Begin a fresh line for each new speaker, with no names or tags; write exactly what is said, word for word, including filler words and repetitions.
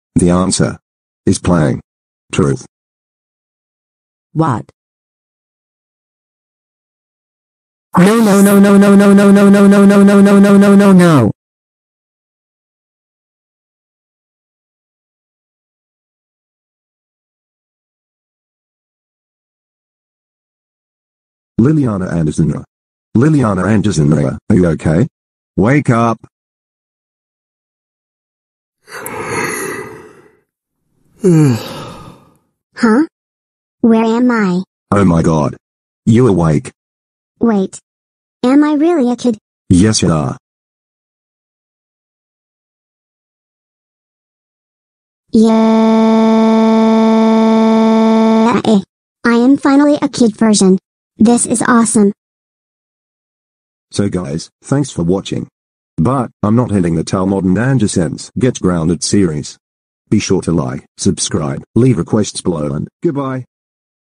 The answer is playing. Truth.
What? No, no, no, no, no, no, no, no, no, no, no, no, no, no, no, no, no.
Liliana Anderson. Liliana Anderson, are you okay? Wake up.
Huh? Where am I?
Oh my god. You awake?
Wait. Am I really a kid?
Yes you are.
Yeah. I am finally a kid version. This is awesome.
So guys, thanks for watching. But, I'm not ending the Tal Modern Andersons Get Grounded series. Be sure to like, subscribe, leave requests below and goodbye.